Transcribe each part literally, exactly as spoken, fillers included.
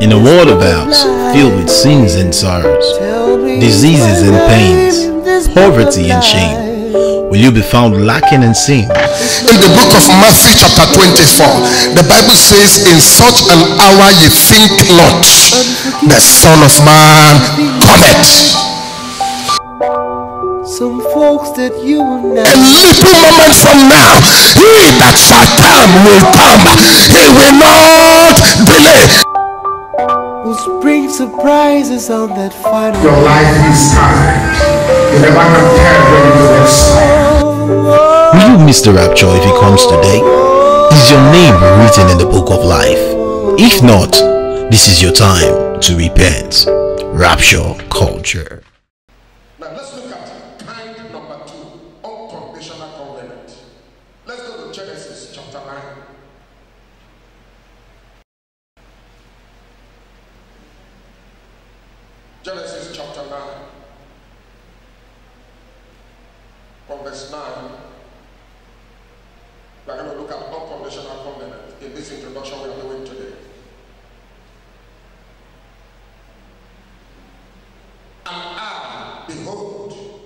In a world of ours, filled with sins and sorrows, diseases and pains, poverty and shame, will you be found lacking in sin? In the book of Matthew chapter twenty-four, the Bible says, in such an hour ye think not, the Son of Man cometh. Some folks that you will never. A little moment from now, he that shall come will come. He will not delay. Will bring surprises on that final. Your life is time. You never can tell when you will expire. Will you miss the rapture if it comes today? Is your name written in the book of life? If not, this is your time to repent. Rapture Culture. Now let's look at kind number two, unconditional covenant. Let's go to Genesis chapter nine. Genesis chapter nine, from verse nine. We're going to look at unconditional covenant in this introduction we are doing today. And I, behold,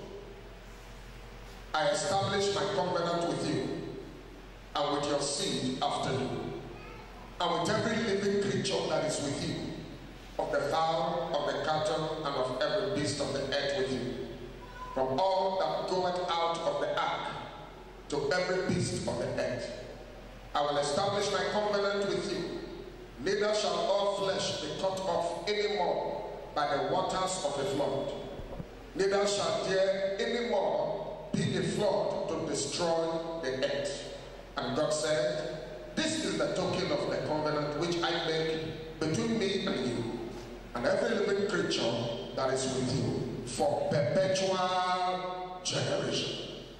I establish my covenant with you and with your seed after you, and with every living creature that is with you, of the fowl, of the cattle, and of every beast of the earth with you, from all that goeth out of the ark to every beast of the earth. I will establish my covenant with you. Neither shall all flesh be cut off any more by the waters of the flood. Neither shall there any more be a flood to destroy the earth. And God said, this is the token of the covenant which I make between me and you, and every living creature that is with you, for perpetual generation.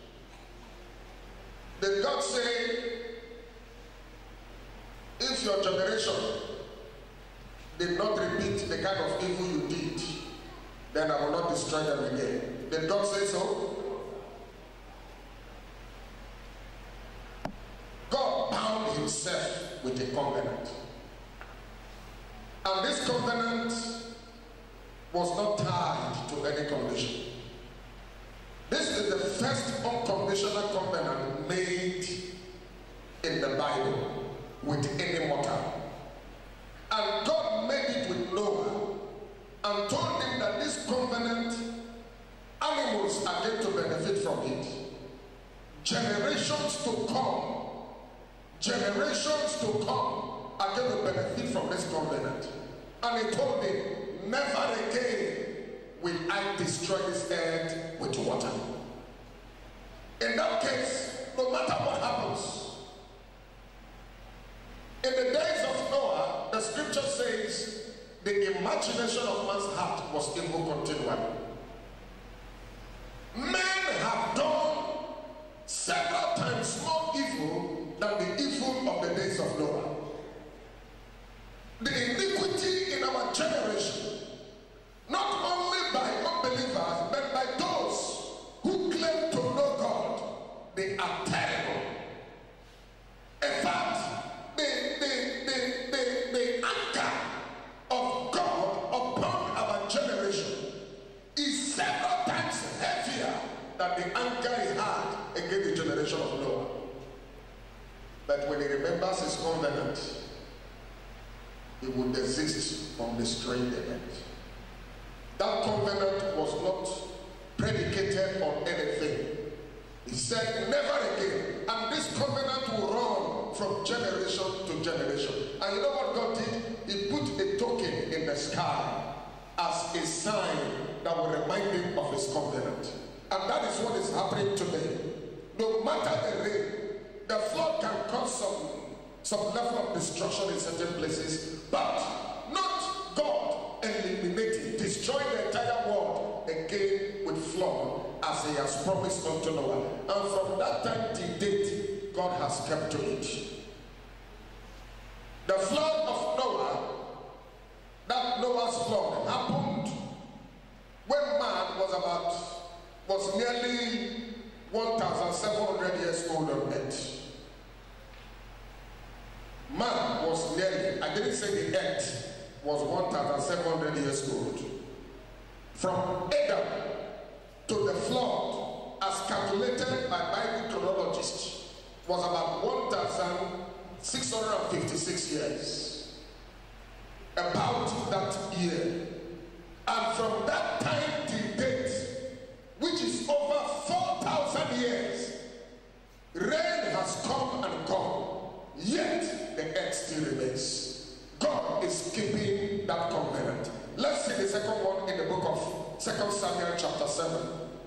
Did God say, if your generation did not repeat the kind of evil you did, then I will not destroy them again? Did God say so? God bound himself with a covenant. And this covenant was not tied to any condition. This is the first unconditional covenant made in the Bible with any mortal. And God made it with Noah and told him that this covenant, animals are going to benefit from it. Generations to come, generations to come are going to benefit from this covenant. And he told him, never again will I destroy this earth with water. In that case, no matter what happens, in the days of Noah, the scripture says the imagination of man's heart was evil continually. Men have done several times more evil than the evil of the days of Noah. The iniquity in our generation, not only by unbelievers, but by those who claim to know God, they are terrible. In fact, the, the, the, the, the anger of God upon our generation is several times heavier than the anger he had against the generation of Noah. But when he remembers his covenant, he will desist from destroying the earth. That covenant was not predicated on anything. He said, never again. And this covenant will run from generation to generation. And you know what God did? He put a token in the sky as a sign that will remind him of his covenant. And that is what is happening today. No matter the rain, the flood can cause some, some level of destruction in certain places, but not God eliminating, destroying the entire world again with flood as he has promised unto Noah. And from that time to date, God has kept to it. The flood of Noah, that Noah's flood, happened when man was about, was nearly one thousand seven hundred years old on earth. Man was nearly, I didn't say the earth was one thousand seven hundred years old. From Adam to the flood, as calculated by Bible chronologists, was about one thousand six hundred fifty-six years. About that year. And from that time till date, which is over four thousand years, rain has come and gone, yet the earth still remains. God is keeping that covenant. Let's see the second one in the book of Second Samuel chapter seven.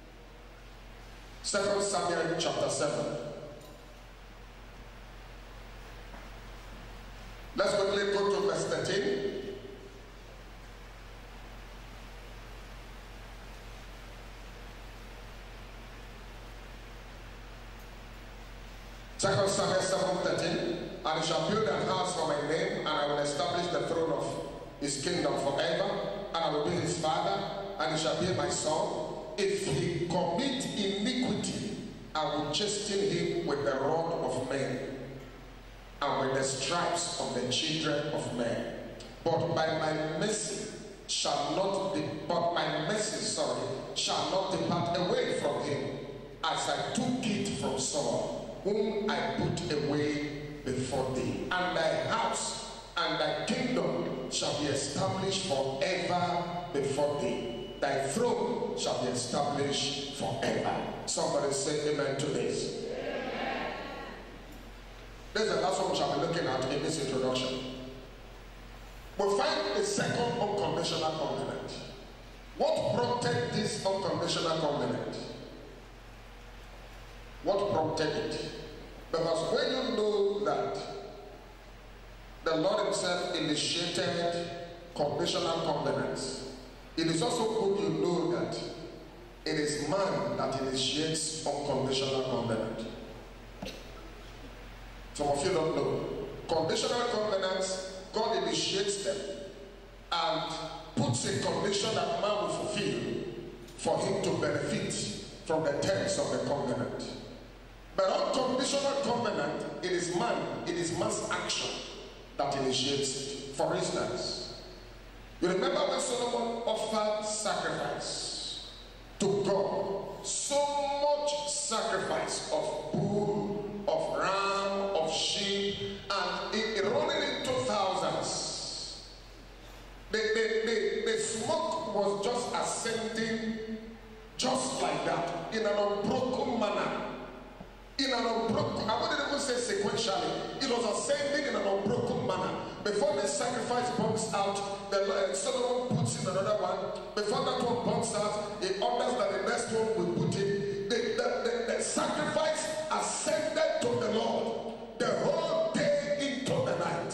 Second Samuel chapter seven. Let's quickly go to verse thirteen. Second Samuel seven thirteen. And he shall build an house for my name, and I will establish the throne of his kingdom forever, and I will be his father, and he shall be my son. If he commit iniquity, I will chasten him with the rod of men, and with the stripes of the children of men. But by my mercy shall not be, but my mercy, sorry, shall not depart away from him, as I took it from Saul, whom I put away before thee. And thy house and thy kingdom shall be established forever before thee. Thy throne shall be established forever. Somebody say amen to this. Amen. This is the last one we shall be looking at in this introduction. We find the second unconditional covenant. What prompted this unconditional covenant? What prompted it? Because when you know that the Lord himself initiated conditional covenants, it is also good you know that it is man that initiates unconditional covenant. Some of you don't know. Conditional covenants, God initiates them and puts a condition that man will fulfill for him to benefit from the terms of the covenant. But unconditional covenant, it is man, it is man's action that initiates it. For instance, you remember when Solomon offered sacrifice to God, so much sacrifice of bull, of ram, of sheep, and it, it running into thousands. The, the, the, the smoke was just ascending just like that, in an unbroken manner. In an unbroken, I wouldn't even say sequentially, it was ascending in an unbroken manner. Before the sacrifice burns out, the uh, Solomon puts in another one. Before that one burns out, he orders that the next one will put in. The, the, the, the sacrifice ascended to the Lord the whole day into the night.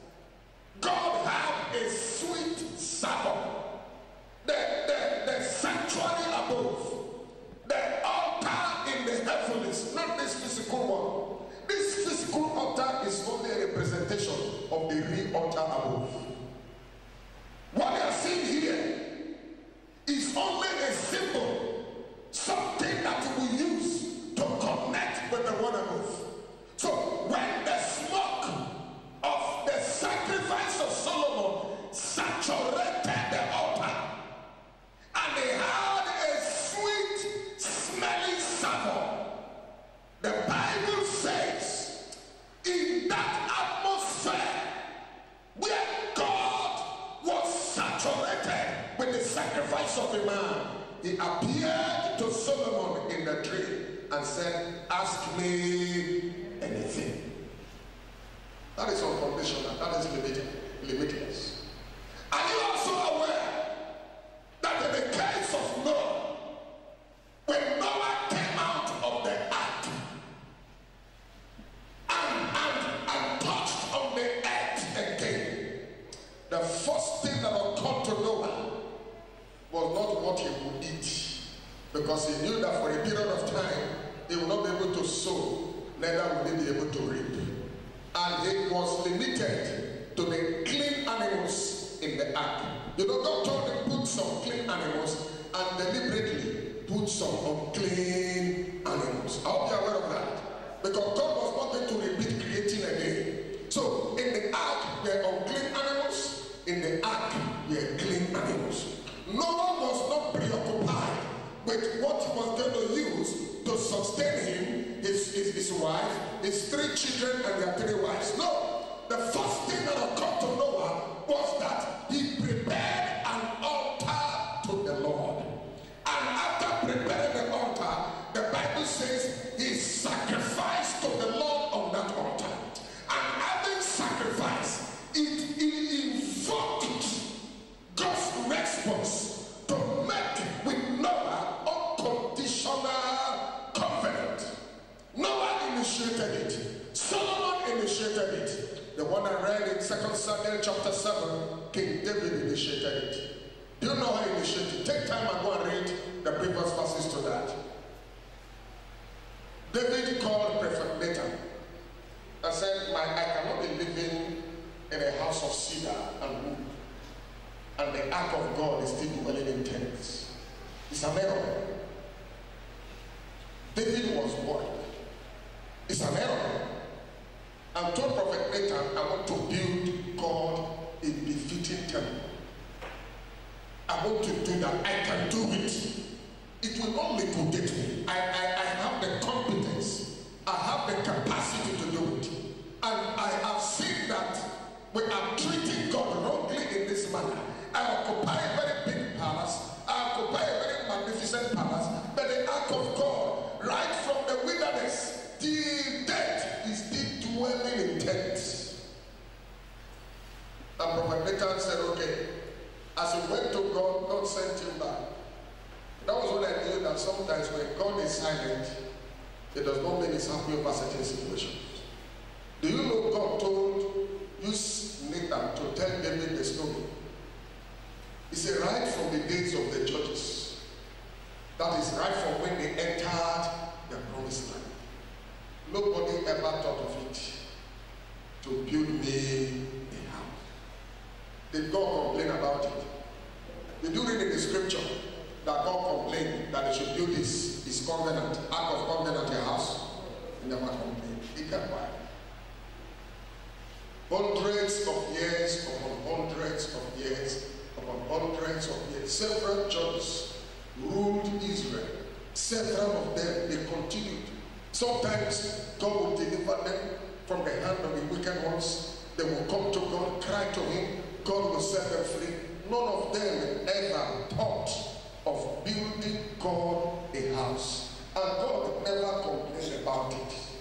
God had a sweet savor. The, the, the sanctuary above, the altar in the heavens, not this physical one. This physical altar is only a representation of the real altar above. What you are seeing here is only a symbol, something that we use to connect with the one above. So when the smoke of the sacrifice of Solomon saturated the altar, and they had a sweet smelling savor, the Bible says in that atmosphere where God was saturated with the sacrifice of a man, he appeared to Solomon in the dream and said, ask me anything. That is unconditional, that is limited, limitless. Are you also aware that in the case of Noah, when Noah came out of the ark and, and, and touched on the earth again, the first thing that occurred to Noah was not what he would eat, because he knew that for a period of time he would not be able to sow, neither would he be able to reap. And he was limited to the clean animals in the ark. You know, God told him put some clean animals and deliberately put some unclean animals. I hope you are aware of that. Because God was not going to repeat creating again. So in the ark were unclean animals, in three children and their three wives. No, the first thing that occurred to Noah was that he prepared an altar to the Lord. And after preparing the altar, the Bible says he sacrificed to the Lord on that altar. And having sacrificed, it, it invoked God's response to make with Noah unconditional covenant. Noah initiated it. Solomon initiated it. The one I read in Second Samuel chapter seven, King David initiated it. Do you know how he initiated? Take time and go and read the previous verses to that. David called Prophet Nathan and said, My, I cannot be living in a house of cedar and wood, and the ark of God is still dwelling in tents. It's an error. David was worried. It's an error. And told Prophet Nathan, I want to build God a befitting temple. I want to do that. I can do it. It will not liquidate me. I, I, I have the competence. I have the capacity to do it. And I have seen that we are treating God wrongly in this manner. I occupy a very big palace. I occupy a very magnificent palace. But the ark of God, right from the wilderness till death, is still dwelling in tents. And Prophet Nathan said, okay. As he went to God, God sent him back. That was when I knew that sometimes when God is silent, it does not mean he's happy over certain situations. Do you know God told use Nathan to tell David the story? He said right from the days of the judges. That is right from when they entered the promised land. Nobody ever thought of it to build me a house. Did God complain about it? Did you read in the scripture that God complained that they should build his, his covenant, ark of covenant, a house? He never complained. He kept quiet. Hundreds of years upon hundreds of years upon hundreds of years. Several judges ruled Israel. Several of them, they continued. Sometimes God will deliver them from the hand of the wicked ones. They will come to God, cry to him. God will set them free. None of them ever thought of building God a house. And God never complained about it.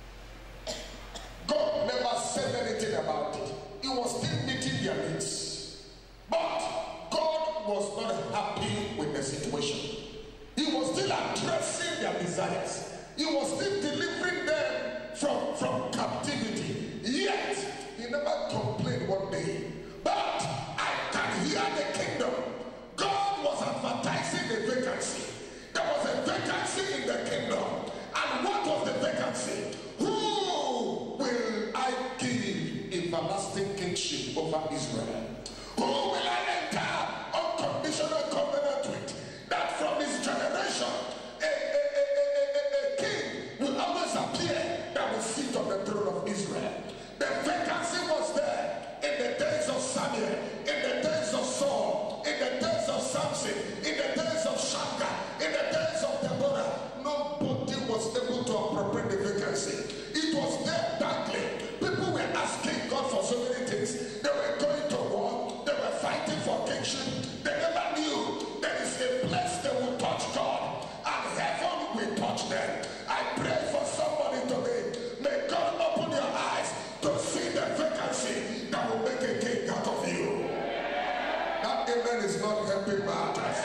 God never said anything about it. He was still meeting their needs. But God was not happy with the situation. He was still addressing their desires. He was still delivering them from, from captivity. Yet, he never complained one day. But I can hear the kingdom. God was advertising a vacancy. There was a vacancy in the kingdom. And what was the vacancy? Who will I give everlasting kingship over Israel? Who will I enter unconditional covenant with? That from his generation, a, a, a, a, a, a king will always appear that will sit on the throne of Israel. The vacancy was there. In the days of Samuel, in the days of Saul, in the days of Samson, in the days of Shaka, in the days of Deborah, nobody was able to appropriate the vacancy. It was there darkly. People were asking God for so many things. They were going to war. They were fighting for kingship. They never knew there is a place they will touch God, and heaven will touch them. I pray for somebody today. May God open your eyes to see the vacancy that will make a king out of you. That amen is not helping matters.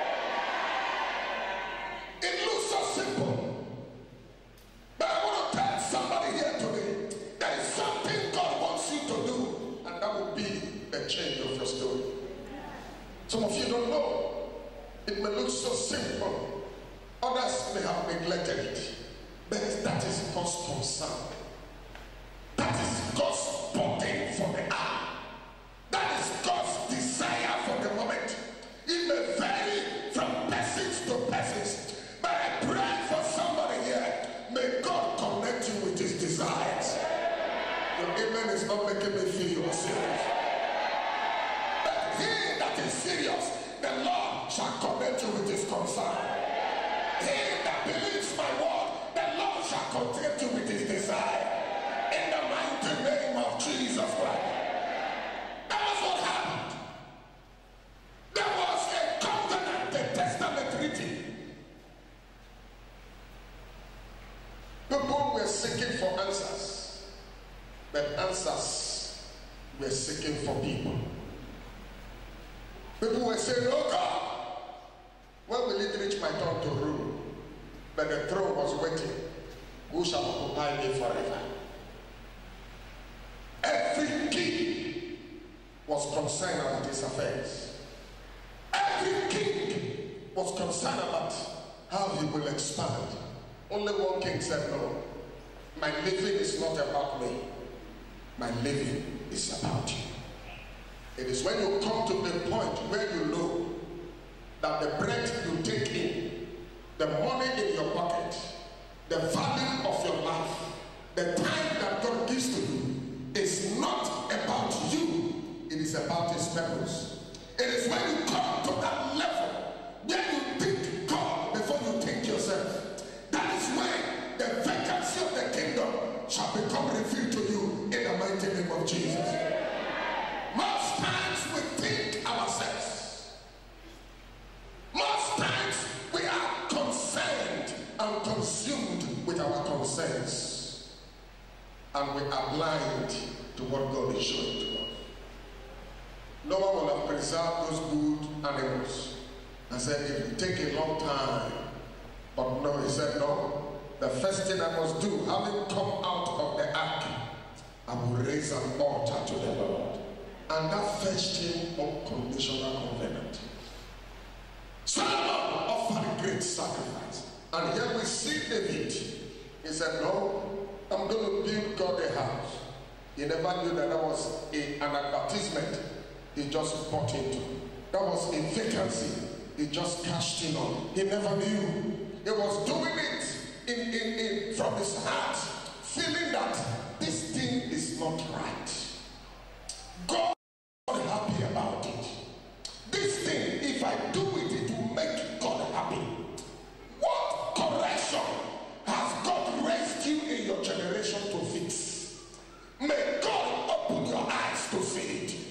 It looks so simple. But I want to tell somebody here today, there is something God wants you to do, and that will be the change of your story. Some of you don't know. It may look so simple. Others may have neglected it. But that is God's concern. That is God's burden for the hour. That is God's desire for the moment. It may vary from persons to persons. But I pray for somebody here. May God connect you with his desires. Your amen is not making me feel you are serious. But he that is serious, the Lord shall connect you with his concern. He that believes my word, the Lord shall connect you with his desire. but answers were seeking for people. People were saying, oh God, when will it reach my turn to rule? But the throne was waiting. Who shall occupy me forever? Every king was concerned about his affairs. Every king was concerned about how he will expand. Only one king said, no, my living is not about me. My living is about you. It is when you come to the point where you know that the breath you take in, the money in your pocket, the value of your life, the time that God gives to you is not about you, it is about his purpose. It is when you come to that level where you think God before you think yourself. That is when the vacancy of the kingdom shall become revealed to you in the mighty name of Jesus. Most times we think ourselves. Most times we are concerned and consumed with our concerns, and we are blind to what God is showing to us. No one will have preserved those good animals and said it will take a long time. But no, he said no. The first thing I must do, having come out of the ark, I will raise an altar to the Lord. And that fetched him unconditional covenant. Solomon offered a great sacrifice. And here we see David. He said, no, I'm going to build God a house. He never knew that that was a, an advertisement he just bought into. That was a vacancy he just cashed in on. He never knew. He was doing it in, in, in, from his heart, feeling that this thing is not right. God is not happy about it. This thing, if I do it, it will make God happy. What correction has God raised you in your generation to fix? May God open your eyes to see it.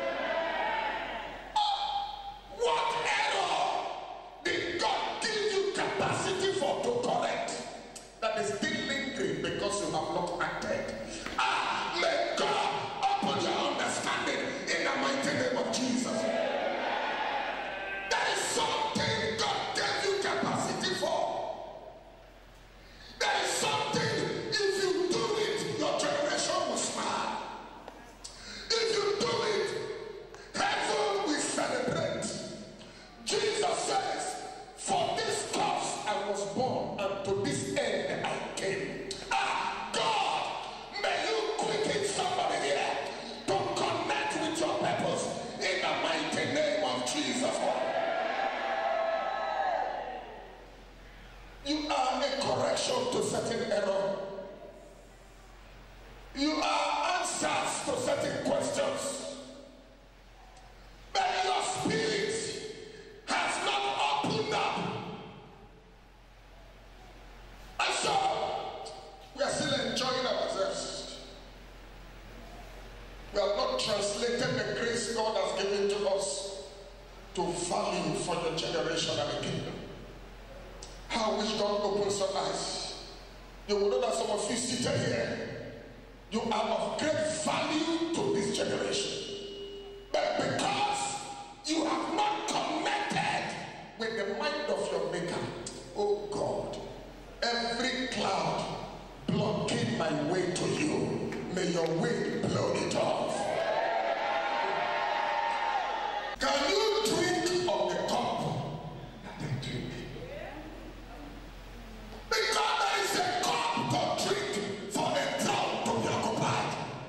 What error did God give you capacity for to correct that is still lingering because you have not acted? Ah, may God open your understanding in the mighty name of Jesus. There is something God gave you capacity for. There is something, if you do it, your generation will smile. If you do it, heaven will celebrate. Jesus says, for this cause I was born, and to this end I came. Ah, God, may you quicken somebody here to connect with your purpose in the mighty name of Jesus. You are a correction to certain error. You are answers to certain questions. But your spirit has not opened up. And so we are still enjoying ourselves. We have not translated the grace God has given to us to value for your generation and the kingdom. How wish God opens your eyes. You will know that some of you seated here, you are of great value to this generation. But because you have not connected with the mind of your maker, oh God, every cloud blocking my way to you, may your wind blow it off. Can you drink of the cup that they drink? Because there is a cup to drink for a throne to be occupied.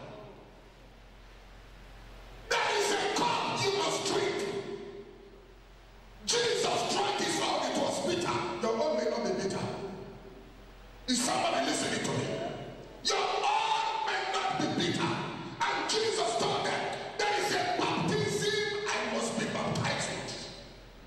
There is a cup you must drink. Jesus drank his own, it was bitter. Your own may not be bitter. Is somebody listening to me? Your own may not be bitter. And Jesus told them, there is a baptism I must be baptized with.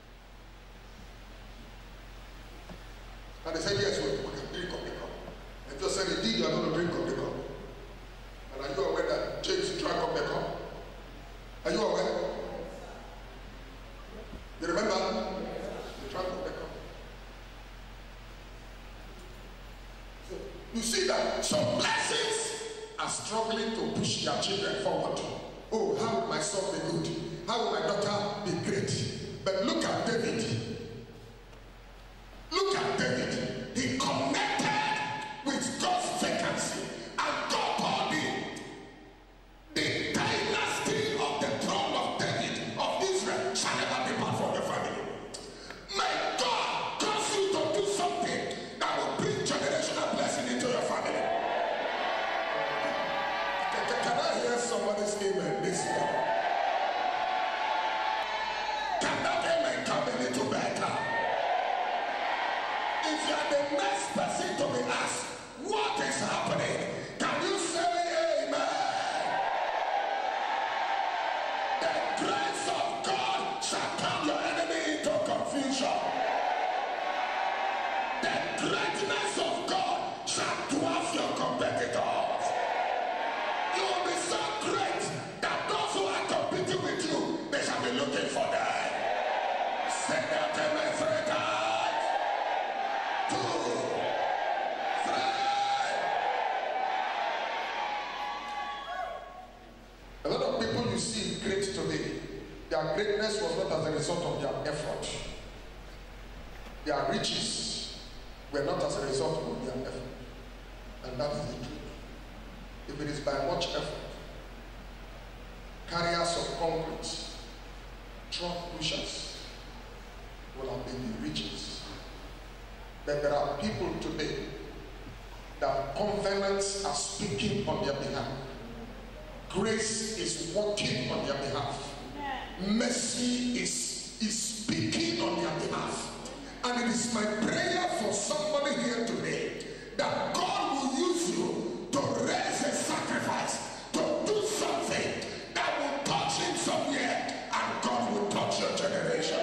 And they said, yes, we, we can drink of the cup. And just said, indeed, you are going to drink of the cup. And are you aware that James drank of the cup? Are you aware? You remember? He drank of the cup. So, you see that some blessings are struggling to push their children forward. Oh, how will my son be good? How will my daughter be great? But look at David. Look at David. He connected with God's vacancy, and God told him, the dynasty of the throne of David of Israel shall never depart from the family. May God cause you to do something that will bring generational blessing into your family. Can, can I hear somebody's amen this morning? Can that amen come a little better? If you are the next person to be asked what is happening, can you say amen? The grace of God shall turn your enemy into confusion. The greatness of God shall dwarf your competitors. You will be so great that those who are competing with you, they shall be looking for that. Say that amen three times. Two, three. A lot of people you see great today, their greatness was not as a result of their effort. Their riches were not as a result of their effort. And that is the truth. If it is by much effort, carriers of concrete, truck pushers will have been the richest. But there are people today that covenants are speaking on their behalf. Grace is working on their behalf. Mercy is, is speaking on their behalf. And it is my prayer for somebody here today that God will use you to raise a sacrifice, to do something that will touch him somewhere, and God will touch your generation.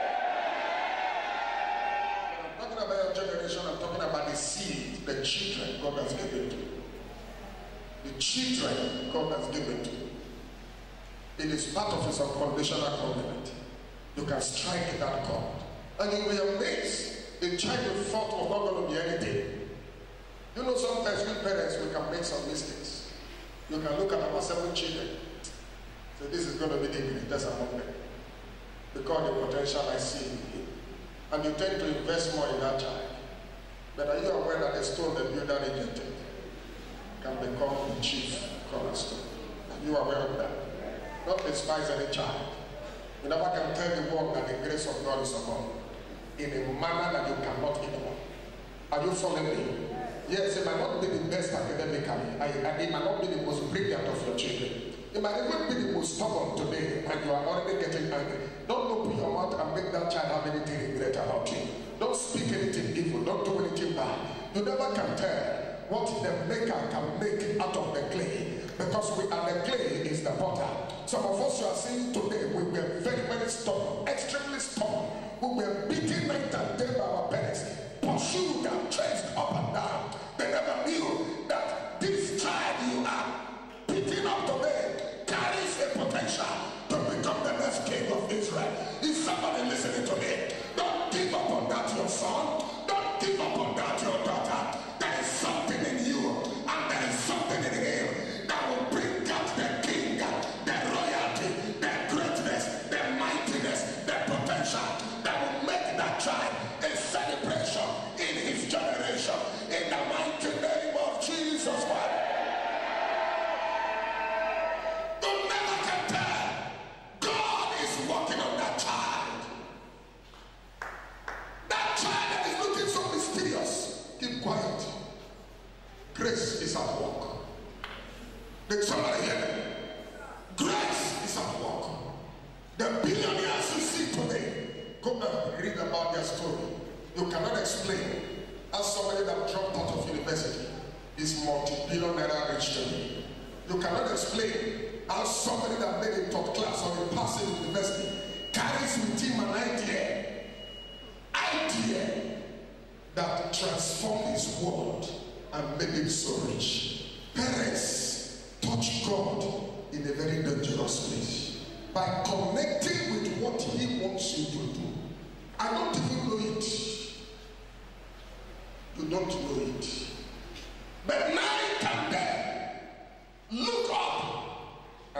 I'm talking about your generation, I'm talking about the seed, the children God has given to you. The children God has given to you. It is part of his unconditional covenant. You can strike that chord, and you'll be amazed. The child you thought was not going to be anything. You know, sometimes we parents, we can make some mistakes. You can look at our seven children. So this is going to be the greatest among them, because the potential I see in him. And you tend to invest more in that child. But are you aware that the stone the builder rejected can become the chief cornerstone? Are you aware of that? Not despise any child. You never can tell the world that the grace of God is upon you in a manner that you cannot ignore. Are you following me? Yes, it might not be the best academically. I, I, it might not be the most brilliant of your children. It might even be the most stubborn today, and you are already getting angry. Don't open your mouth and make that child have anything regret about you. Don't speak anything evil. Don't do anything bad. You never can tell what the maker can make out of the clay, because we are the clay is the potter. Some of us you are seeing today, we were very, very stubborn, extremely stubborn. We were beaten night and day by our parents, pursued and chased up and down. They never knew that this child you are beating up today carries a potential to become the next king of Israel. Is somebody listening to me? Don't give up on that, your son. Don't give up on that, your daughter. There is something in you, and there is something in him that will bring out the king, the royalty, the greatness, the mightiness, the potential that will make that child a celebration in his generation. In the mighty name of Jesus Christ. You'll never can tell. God is working on that child. That child that is looking so mysterious. Keep quiet. Grace is at work. Did somebody hear me? Grace is at work. The billionaires you see today, go and read about their story. You cannot explain. As somebody that dropped out of university is multi-billionaire rich today. You cannot explain how somebody that made a top class or a pass in university carries with him an idea, idea that transformed his world and made him so rich. Parents touch God in a very dangerous place by connecting with what he wants you to do. I don't even know it. You don't know it. But night and day,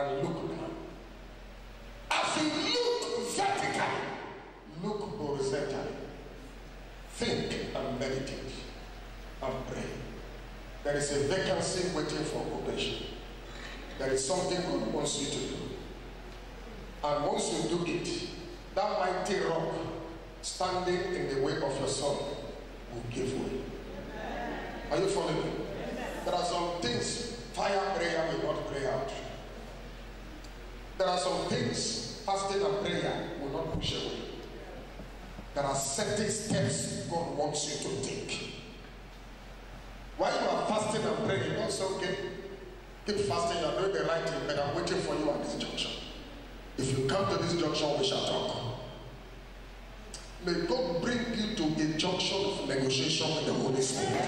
and look down. As you look vertically, look horizontally. Think and meditate and pray. There is a vacancy waiting for occupation. There is something God wants you to do. And once you do it, that mighty rock standing in the way of your son will give way. Are you following me? There are some things fire prayer will not pray out. There are some things fasting and prayer will not push away. There are certain steps God wants you to take. While you are fasting and praying, you don't say, okay, keep fasting, you are doing the right thing, but I'm waiting for you at this junction. If you come to this junction, we shall talk. May God bring you to a junction of negotiation with the Holy Spirit.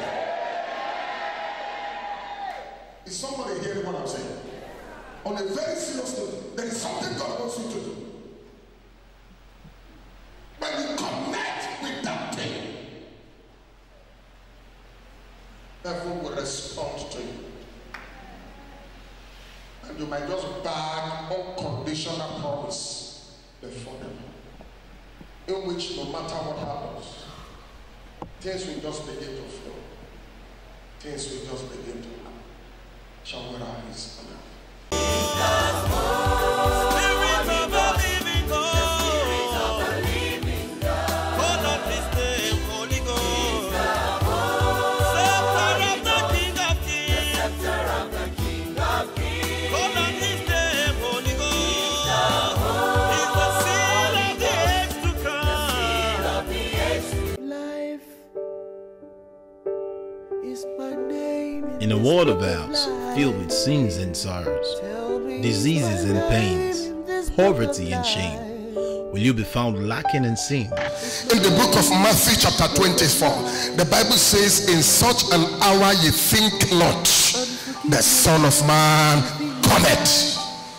Is somebody hearing what I'm saying? On a very serious note, there is something God wants you to do. When you connect with that thing, heaven will respond to you. And you might just bag unconditional promise before them, in which no matter what happens, things will just begin to flow. Things will just begin to happen. Shall we rise now? In a world of ours, filled with sins and sorrows, diseases and pains, poverty and shame, will you be found lacking in sin? In the book of Matthew chapter twenty-four, the Bible says, in such an hour ye think not, the Son of Man cometh.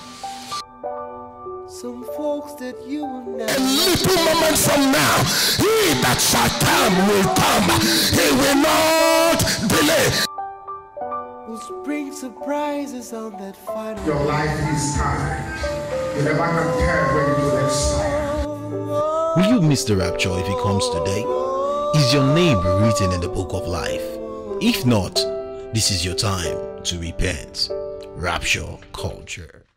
Some folks that you will never. A little moment from now, he that shall come will come. He will not delay. Will bring surprises on that final. Your life is time. You never can tell when it will expire. Will you miss the rapture if it comes today? Is your name written in the book of life? If not, this is your time to repent. Rapture Culture.